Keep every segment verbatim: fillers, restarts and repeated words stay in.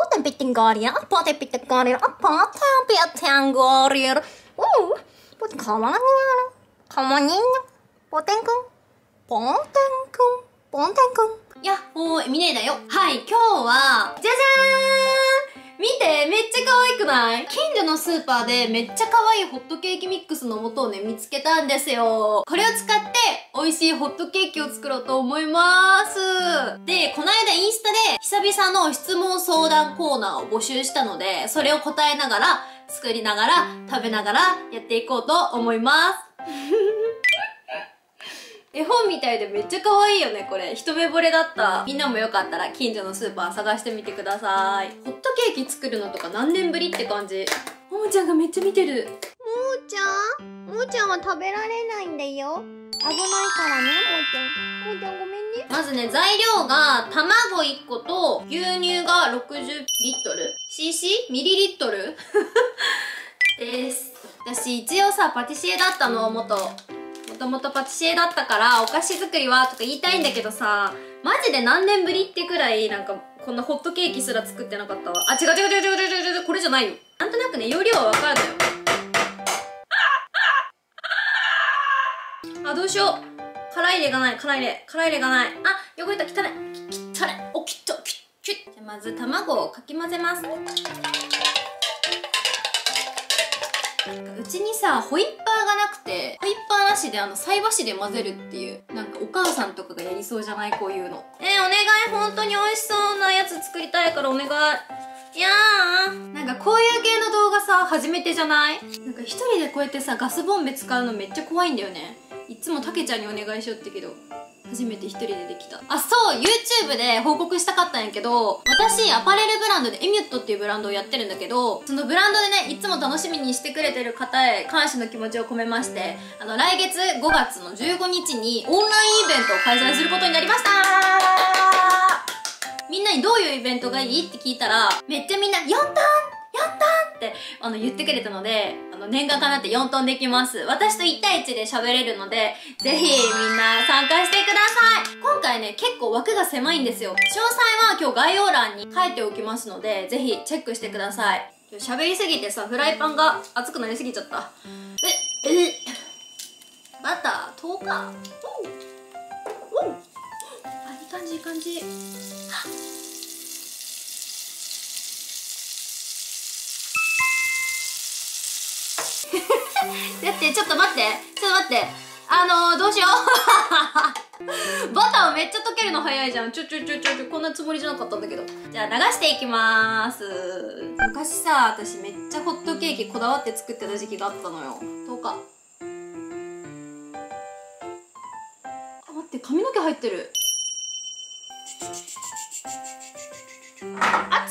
Poten pitää korjaa, poten pitää korjaa, poten pitää korjaa. Uh, poten kamana, kamanina, poten kun, poten kun, poten kun. やっほー、エミネーだよ。はい、今日は、じゃじゃーん、見て、めっちゃ可愛くない？近所のスーパーでめっちゃ可愛いホットケーキミックスの素をね、見つけたんですよ。これを使って美味しいホットケーキを作ろうと思います。で、この間インスタで久々の質問相談コーナーを募集したので、それを答えながら、作りながら、食べながらやっていこうと思います。絵本みたいでめっちゃ可愛いよね、これ。一目惚れだった。みんなもよかったら近所のスーパー探してみてください。ホットケーキ作るのとか何年ぶりって感じ。ももちゃんがめっちゃ見てる。ももちゃんももちゃんは食べられないんだよ。危ないからね、ももちゃん。ももちゃんごめんね。まずね、材料が卵いっこと牛乳がろくじゅうリットル シーシー? ミリリットルです。私一応さ、パティシエだったの、元。もともとパティシエだったからお菓子作りはとか言いたいんだけどさ、マジで何年ぶりってくらいなんかこんなホットケーキすら作ってなかったわ。あ、違う違う違う違う違う違う、これじゃないよ。なんとなくね、容量はわかるのよ。あ、どうしよう。辛い入れがない、辛い入れ、辛い入れがない。あ、汚れた、汚い。汚い。お、きっと、きっちゅ。じゃあまず卵をかき混ぜます。うちにさ、ホイッパーがなくて、ホイッパーなしであの菜箸で混ぜるっていう、なんかお母さんとかがやりそうじゃない？こういうの。えー、お願い、本当に美味しそうなやつ作りたいからお願い。いやー、なんかこういう系の動画さ、初めてじゃない？なんか一人でこうやってさ、ガスボンベ使うのめっちゃ怖いんだよね。いつもたけちゃんにお願いしようってけど、初めて一人でできた。あ、そう、YouTube で報告したかったんやけど、私、アパレルブランドでエミュットっていうブランドをやってるんだけど、そのブランドでね、いつも楽しみにしてくれてる方へ感謝の気持ちを込めまして、あの、来月ごがつのじゅうごにちにオンラインイベントを開催することになりましたー。みんなにどういうイベントがいいって聞いたら、めっちゃみんな、よんトンよんトンってあの言ってくれたので、あの念願かなってよんトンできます。私といちたいいちで喋れるので、ぜひみんな参加してください。今回ね、結構枠が狭いんですよ。詳細は今日概要欄に書いておきますので、ぜひチェックしてください。喋りすぎてさ、フライパンが熱くなりすぎちゃった。え、え、バター、とおか。おうおう、あ、いい感じいい感じ。だってちょっと待ってちょっと待ってあのー、どうしようバターめっちゃ溶けるの早いじゃん。ちょちょちょちょちょ、こんなつもりじゃなかったんだけど。じゃあ流していきまーす。昔さ、私めっちゃホットケーキこだわって作ってた時期があったのよ。どうか。あ、待って、髪の毛入ってる。熱い。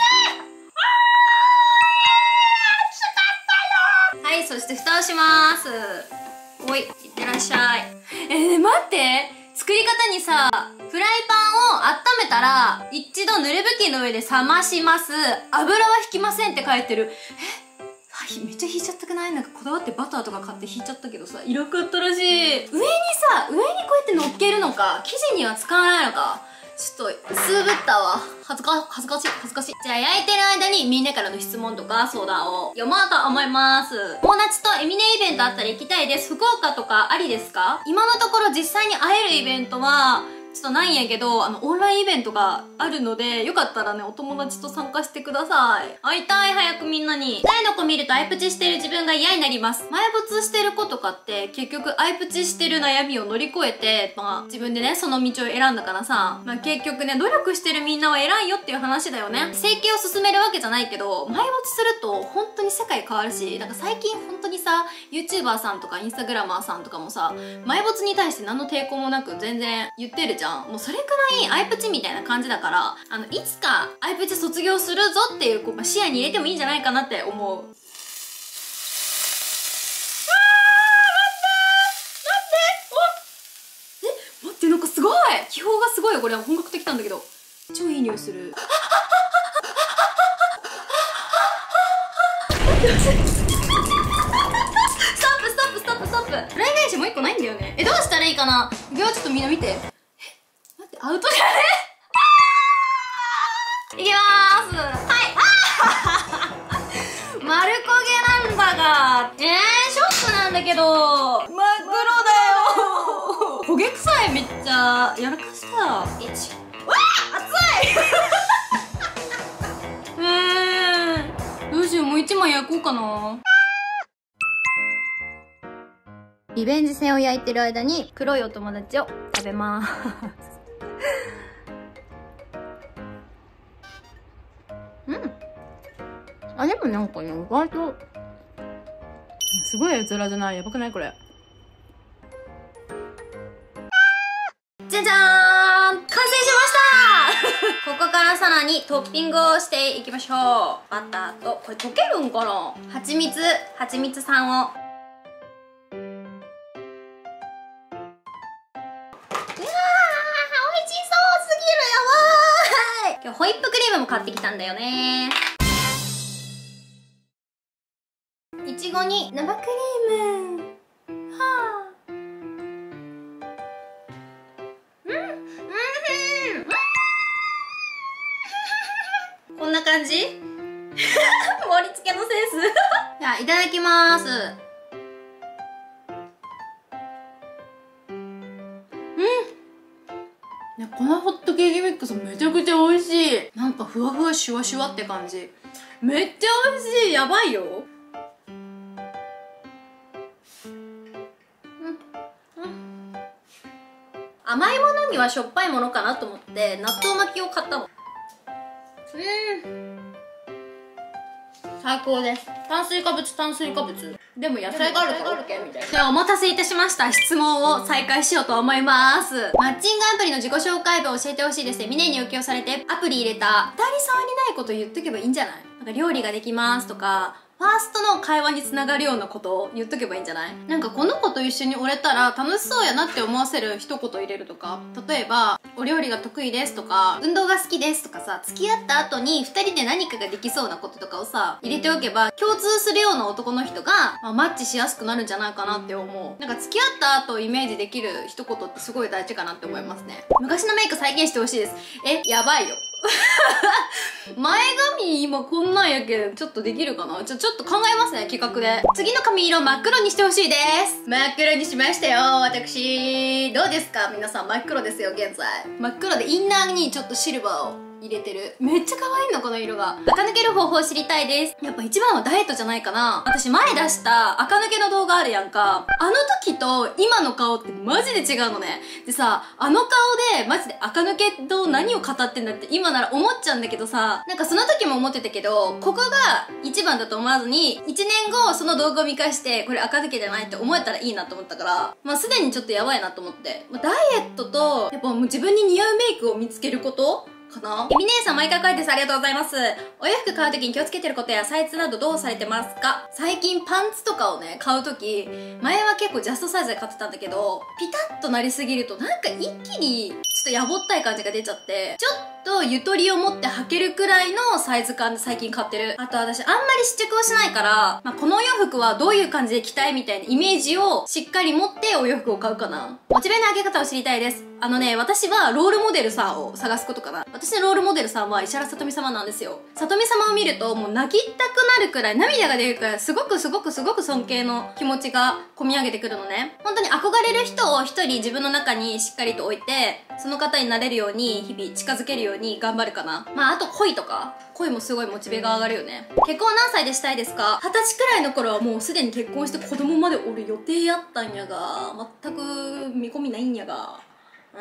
はい、そして蓋をしまーす。おい、いってらっしゃい。えー、ね、待って。作り方にさ、フライパンを温めたら、一度濡れ布巾の上で冷まします。油は引きませんって書いてる。え、はい、めっちゃ引いちゃったくない？なんかこだわってバターとか買って引いちゃったけどさ、色かったらしい。上にさ、上にこうやって乗っけるのか、生地には使わないのか。ちょっと、すぶったわ。恥ずか、恥ずかしい、恥ずかしい。じゃあ焼いてる間にみんなからの質問とか相談を読もうと思います。友達とエミネイベントあったら行きたいです。福岡とかありですか？今のところ実際に会えるイベントは、ちょっとないんやけど、あの、オンラインイベントがあるので、よかったらね、お友達と参加してください。会いたい、早くみんなに。誰の子見るとアイプチしてる自分が嫌になります。埋没してる子とかって、結局アイプチしてる悩みを乗り越えて、まあ、自分でね、その道を選んだからさ、まあ結局ね、努力してるみんなは偉いよっていう話だよね。整形を進めるわけじゃないけど、埋没すると本当に世界変わるし、なんか最近本当にさ、YouTuber さんとか Instagrammer さんとかもさ、埋没に対して何の抵抗もなく全然言ってるじゃん。もうそれくらいアイプチみたいな感じだから、あの、いつかアイプチ卒業するぞっていう、こう、まあ、視野に入れてもいいんじゃないかなって思う。あー、待って待っておえ、待って、なんかすごい気泡がすごいよ、これ。本格的なんだけど。超いい匂いする。ストップストップストップストップ。フライ返しもう一個ないんだよね。え、どうしたらいいかな。いや、ちょっとみんな見て。アウトじゃねいきまーす。はい。 けど真っ黒だよ焦げ臭い。めっちゃやらかした。いちわあ熱いうーん、どうしよう、もう一枚焼こうかな。リベンジ線を焼いてる間に黒いお友達を食べまーすうん、あ、でもなんかね、意外とすごい絵面じゃない？やばくないこれ。じゃじゃーん、完成しましたここからさらにトッピングをしていきましょう。バターと、これ溶けるんかな？蜂蜜、蜂蜜さんを。今日ホイップクリームも買ってきたんだよね。いちごに生クリーム。はあ。うん。うん。うん。こんな感じ？盛り付けのセンス。じゃあいただきます。このホットケーキミックスめちゃくちゃ美味しい。なんかふわふわシュワシュワって感じ。めっちゃ美味しい。やばいよ。うんうん、甘いものにはしょっぱいものかなと思って納豆巻きを買ったの。うん最高です。炭水化物炭水化物でも野菜があるから OK みたいな。ではお待たせいたしました。質問を再開しようと思います。マッチングアプリの自己紹介文を教えてほしいですね。ミネに要求されてアプリ入れた当たり障りないこと言っとけばいいんじゃない？なんか料理ができますとかファーストの会話につながるようなことを言っとけばいいんじゃない？なんかこの子と一緒におれたら楽しそうやなって思わせる一言入れるとか、例えばお料理が得意ですとか運動が好きですとかさ、付き合った後にふたりで何かができそうなこととかをさ入れておけば共通するような男の人が、まあ、マッチしやすくなるんじゃないかなって思う。なんか付き合った後をイメージできる一言ってすごい大事かなって思いますね。昔のメイク再現してほしいです。え、やばいよ前髪今こんなんやけどちょっとできるかな。ちょ、ちょっと考えますね、企画で。次の髪色真っ黒にしてほしいです。真っ黒にしましたよ、私。どうですか皆さん？真っ黒ですよ、現在。真っ黒でインナーにちょっとシルバーを入れてる。めっちゃ可愛いのこの色が。垢抜ける方法を知りたいです。やっぱ一番はダイエットじゃないかな。私前出した垢抜けの動画あるやんか。あの時と今の顔ってマジで違うのね。でさ、あの顔でマジで垢抜けと何を語ってんだって今なら思っちゃうんだけどさ、なんかその時も思ってたけど、ここが一番だと思わずにいちねんごその動画を見返してこれ垢抜けじゃないって思えたらいいなと思ったから、まあすでにちょっとやばいなと思って、まあ、ダイエットとやっぱもう自分に似合うメイクを見つけることかな。エミ姉さん毎回書いてです。ありがとうございます。お洋服買うときに気をつけてることやサイズなどどうされてますか？最近パンツとかをね、買うとき、前は結構ジャストサイズで買ってたんだけど、ピタッとなりすぎるとなんか一気にちょっとやぼったい感じが出ちゃって、ちょっとゆとりを持って履けるくらいのサイズ感で最近買ってる。あと私あんまり試着をしないから、まあ、このお洋服はどういう感じで着たいみたいなイメージをしっかり持ってお洋服を買うかな。モチベの上げ方を知りたいです。あのね、私はロールモデルさんを探すことかな。私のロールモデルさんは石原さとみ様なんですよ。さとみ様を見るともう泣きたくなるくらい、涙が出るくらい、すごくすごくすごく尊敬の気持ちが込み上げてくるのね。本当に憧れる人を一人自分の中にしっかりと置いて、その方になれるように日々近づけるように頑張るかな。まああと恋とか恋もすごいモチベが上がるよね。結婚何歳でしたいですか？二十歳くらいの頃はもうすでに結婚して子供までおる予定やったんやが、全く見込みないんやが。うん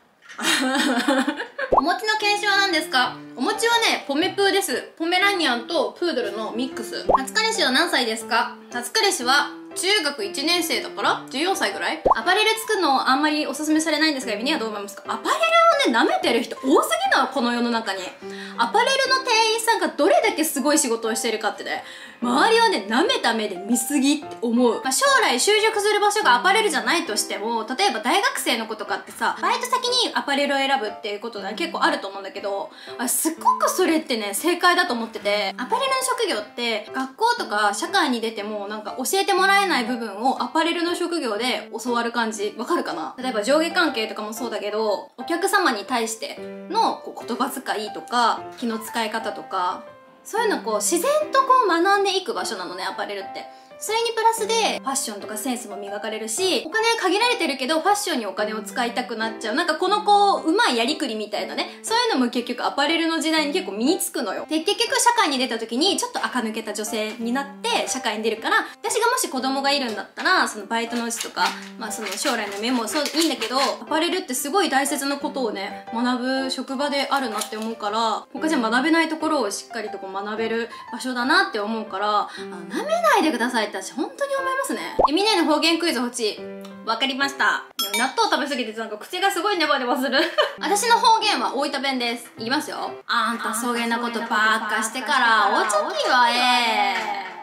お餅の犬種は何ですか？お餅はね、ポメプーです。ポメラニアンとプードルのミックス。初彼氏は何歳ですか？初彼氏は中学いちねん生だからじゅうよんさいぐらい。アパレル作るのあんまりおすすめされないんですが、エビにはどう思いますか？アパレルをね、舐めてる人多すぎるの、この世の中に。アパレルの店員さんがどれだけすごい仕事をしてるかってね、周りはね、舐めた目で見すぎって思う。まあ、将来就職する場所がアパレルじゃないとしても、例えば大学生の子とかってさ、バイト先にアパレルを選ぶっていうことが結構あると思うんだけど、あ、すっごくそれってね、正解だと思ってて、アパレルの職業って学校とか社会に出てもなんか教えてもらえない部分をアパレルの職業で教わる感じ、わかるかな？例えば上下関係とかもそうだけど、お客様に対してのこう言葉遣いとか気の使い方とか、そういうのこう自然とこう学んでいく場所なのね、アパレルって。 それにプラスでファッションとかセンスも磨かれるし、お金限られてるけどファッションにお金を使いたくなっちゃう。なんかこのこう、うまいやりくりみたいなね、そういうのも結局アパレルの時代に結構身につくのよ。で、結局社会に出た時にちょっと垢抜けた女性になって社会に出るから、私がもし子供がいるんだったら、そのバイトのうちとか、まあその将来の夢もそういいんだけど、アパレルってすごい大切なことをね、学ぶ職場であるなって思うから、他じゃ学べないところをしっかりとこう学べる場所だなって思うから、あの、舐めないでくださいって私本当に思いますね。え、みんなの方言クイズ欲しい。わかりました。納豆食べ過ぎてなんか口がすごいネバネバする。私の方言は大分弁です。いきますよ。あんたそげなことばっかしてからおちょきはええ。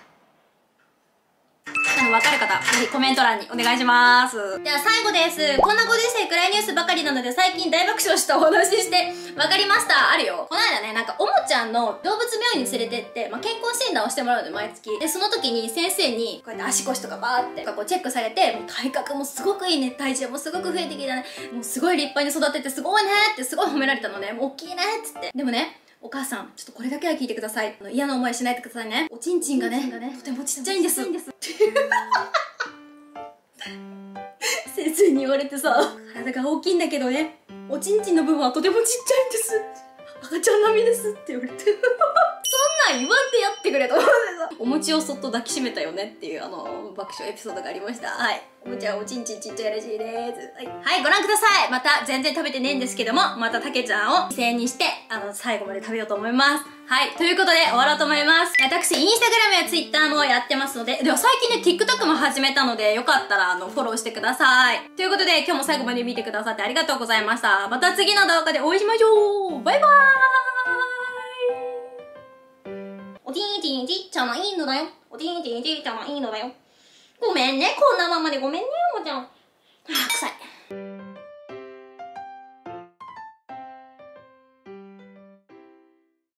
わかる方、ぜひコメント欄にお願いします。では最後です。こんなご時世暗いニュースばかりなので最近大爆笑したお話ししてわかりました。あるよ。この間ね、なんかおもちゃんの動物病院に連れてって、まあ、健康診断をしてもらうので毎月。で、その時に先生にこうやって足腰とかバーってこうチェックされて、もう体格もすごくいいね、体重もすごく増えてきたね、もうすごい立派に育ててすごいねってすごい褒められたのね。もう大きいねっつって。でもね、お母さん、ちょっとこれだけは聞いてください。あの嫌な思いしないでくださいね。おちんちんがね、とてもちっちゃいんです。先生に言われてさ、体が大きいんだけどね、おちんちんの部分はとてもちっちゃいんです。赤ちゃん並みですって言われて。そんなん言わんでやってくれと思ってさ。お餅をそっと抱きしめたよねっていうあの、爆笑エピソードがありました。はい。おもちゃはおちんちんちっちゃいらしいです。はい。はい、ご覧ください。また全然食べてねえんですけども、またたけちゃんを犠牲にして、あの、最後まで食べようと思います。はい。ということで終わろうと思います。私、インスタグラムやツイッターもやってますので、では最近ね、TikTok も始めたので、よかったら、あの、フォローしてください。ということで、今日も最後まで見てくださってありがとうございました。また次の動画でお会いしましょう。バイバーイ。おちんちんちっちゃないのだよ。おちんちんちっちゃないのだよ。ごめんね、こんなままでごめんね、おもちゃん。あー、臭い。